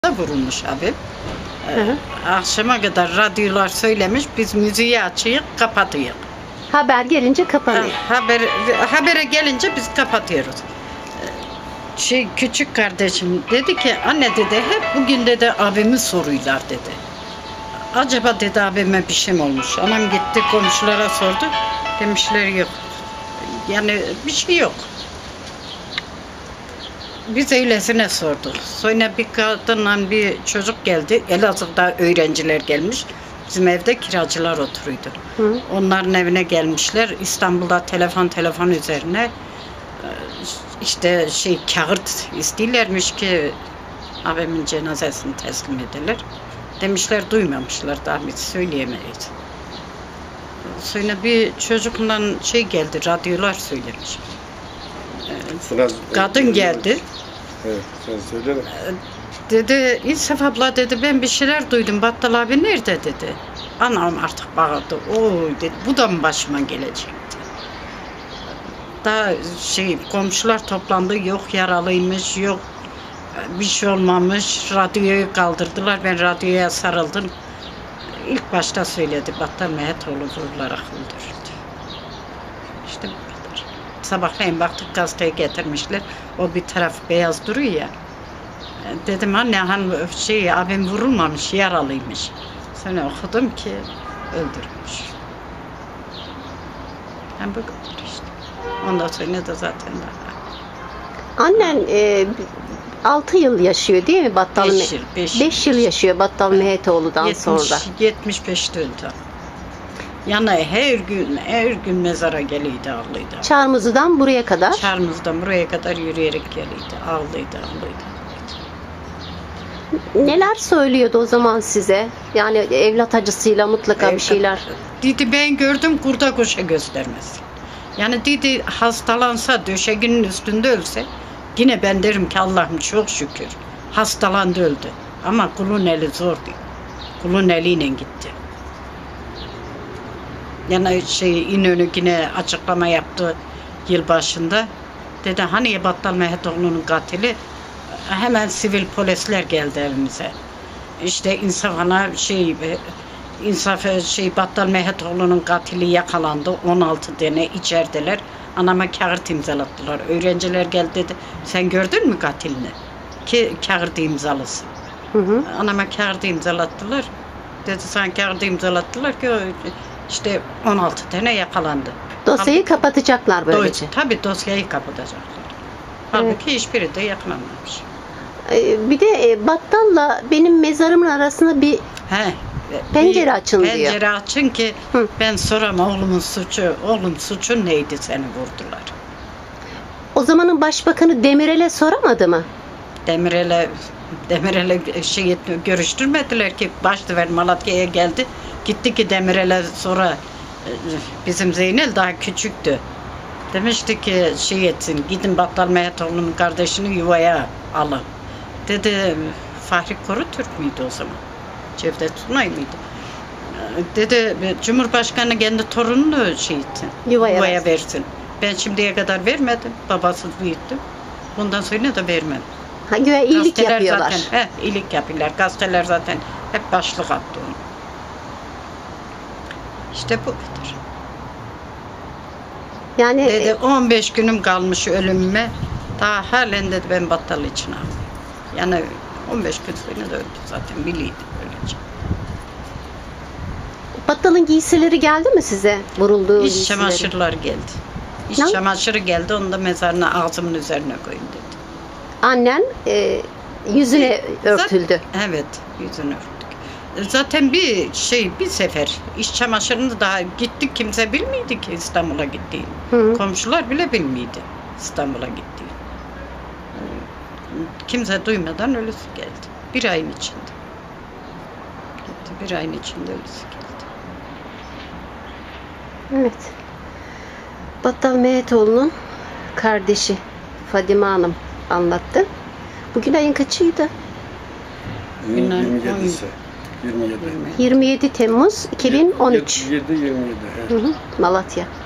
Vurulmuş abi. Akşama kadar radyolar söylemiş, biz müziği açıyık, kapatıyık. Haber gelince kapanıyor. Habere gelince biz kapatıyoruz. Küçük kardeşim dedi ki, anne dedi, hep bugün dedi abimi soruyorlar dedi. Acaba dedi abime bir şey mi olmuş? Anam gitti komşulara sordu, demişler yok. Yani bir şey yok. Biz öylesine sorduk. Sonra bir kadınla bir çocuk geldi. Elazığ'da öğrenciler gelmiş. Bizim evde kiracılar oturuyordu. Onların evine gelmişler. İstanbul'da telefon üzerine işte kağıt istiyorlarmış ki abimin cenazesini teslim edeler. Demişler duymamışlar, daha biz söyleyemeyiz. Sonra bir çocukla geldi, radyolar söylemiş. Kadın geldi. Evet, sen söyle. Dedi, İnsaf abla dedi, ben bir şeyler duydum. Battal abi nerede dedi. Anam artık bağırdı. Oy dedi, bu da mı başıma gelecekti? Daha komşular toplandı. Yok yaralıymış, yok bir şey olmamış. Radyoyu kaldırdılar. Ben radyoya sarıldım. İlk başta söyledi, Battal Mehetoğlu vurularak öldürüldü. İşte bu kadar. Sabahleyin baktık, gazeteyi getirmişler. O bir taraf beyaz duruyor ya. Dedim anne abim vurulmamış, yaralıymış. Sonra okudum ki öldürmüş. Bu kadar işte. Ondan sonra da zaten daha. Annen 6 yıl yaşıyor değil mi Battal? 5 yıl yaşıyor Battal Mehetoğlu'dan sonra. 75'te öldü. Yani her gün mezara geliyordu, ağlıydı. Çarmıhlı'dan buraya kadar? Çarmıhlı'dan buraya kadar yürüyerek geliyordu, ağlıydı. Neler söylüyordu o zaman size? Yani evlat acısıyla mutlaka bir şeyler. Dedi ben gördüm, kurda kuşa göstermez. Yani dedi hastalansa, döşeğinin üstünde ölse, yine ben derim ki Allah'ım çok şükür. Hastalandı öldü. Ama kulun eli zordu. Kulun eliyle gitti. Yani İnönü yine açıklama yaptı yılbaşında. Dedi hani Battal Mehetoğlu'nun katili, hemen sivil polisler geldi evimize. İşte Battal Mehetoğlu'nun katili yakalandı. 16 tane içerdiler. Anama kağıt imzalattılar. Öğrenciler geldi dedi. Sen gördün mü katilini? Ki kağıt imzalısın. Anama kağıt imzalattılar. Dedi sen kağıt imzalattılar ki işte 16 tane yakalandı. Dosyayı kapatacaklar böylece. Tabii dosyayı kapatacaklar. Halbuki hiçbiri de yakalanmamış. Bir de Battal'la benim mezarımın arasında bir pencere açın diyor. Pencere açın ki ben soram oğlum suçun neydi seni vurdular. O zamanın başbakanı Demirel'e soramadı mı? Demirel'e görüştürmediler ki başsever Malatya'ya geldi. Gitti ki Demirel'e sonra bizim Zeynel daha küçüktü. Demişti ki gidin Battal Mehetoğlu'nun kardeşini yuvaya alın. Dedi Fahri Korutürk müydü o zaman? Cevdet Sunay mıydı? Dedi Cumhurbaşkanı kendi torununu yuvaya versin. Ben şimdiye kadar vermedim. Babasız büyüttüm. Bundan sonra da vermem. Güya iyilik yapıyorlar. Zaten, iyilik yapıyorlar. Gazeteler zaten hep başlık attı onu. İşte bu kadar. Yani dedi 15 günüm kalmış ölümüme. Daha halen dedi ben Battal için aldım. Yani 15 gün sonra da öldü zaten, biliydi böylece. Battal'ın giysileri geldi mi size? Vurulduğu İç giysileri. çamaşırlar geldi. İç çamaşırı geldi, onu da mezarına ağzımın üzerine koyun dedi. Annen yüzüne örtüldü. Evet, yüzünü örttük. Zaten bir sefer iç çamaşırını daha gittik, kimse bilmiydi ki İstanbul'a gittiğini. Komşular bile bilmiydi İstanbul'a gittiğini. Kimse duymadan ölüsü geldi. Bir ayın içinde. Gitti, bir ayın içinde ölüsü geldi. Evet. Battal Mehetoğlu'nun kardeşi Fadime Hanım anlattı. Bugün ayın kaçıydı? 27'si. 27 Temmuz 2013. 27. Malatya.